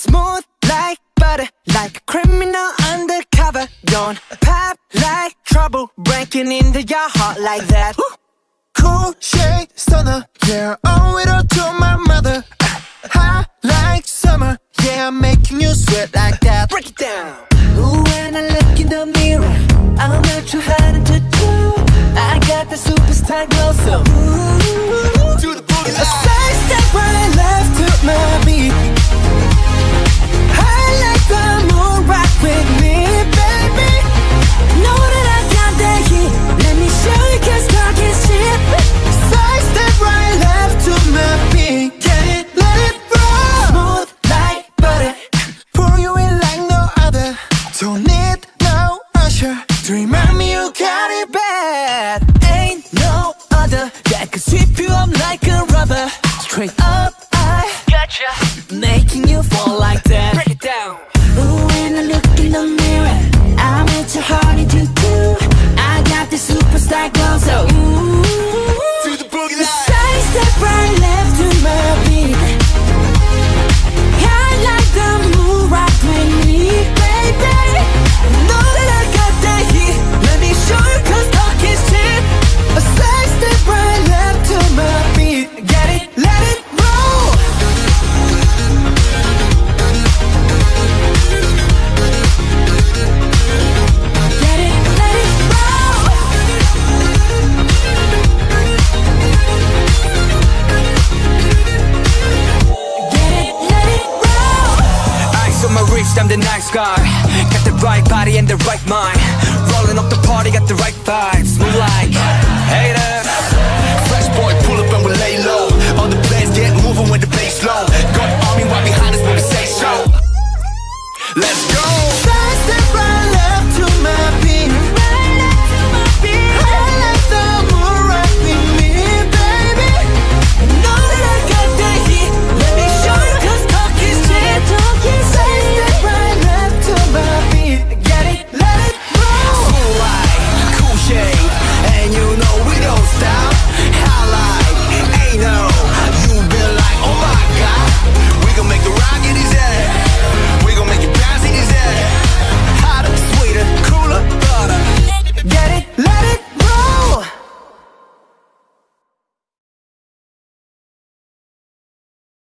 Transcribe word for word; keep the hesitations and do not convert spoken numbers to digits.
Smooth like butter, like a criminal undercover. Don't pop like trouble, breaking into your heart like that. Cool shade stunner, yeah, owe it all to my mother. Hot like summer, yeah, I'm making you sweat like that. Break it down. Ooh, when I look in the mirror, I'm not too hard to do. I got the superstar glow, so ooh, Do the boogie a side step right left to my beat. I like the moon, rock with me, baby. Know that I got that heat. Let me show you, 'cause talk is cheap. Side step right left to my beat. Get it, let it roll. Smooth like butter, Pour you in like no other. Don't need no usher to remind me you got it bad. ain't no other that could sweep you up like a rubber. Straight up, I gotcha, making you fall like that. Break it down. Ooh, when I look in the mirror, I'm at your heart into two. I got the superstar glow, so ooh, Do the boogie line. side step right left to my beat. I like the move, rock with me, baby. Know that I got that heat. Let me show you, 'cause talk is cheap. A side step right left to my beat. Get it, let it roll. Get it, let it roll. Get it, let it roll. Ice on my wrist, I'm the nice guy. Got the right body and the right mind. Rolling up the party, got the right vibes. Move like haters. Fresh boy, pull up and we lay low.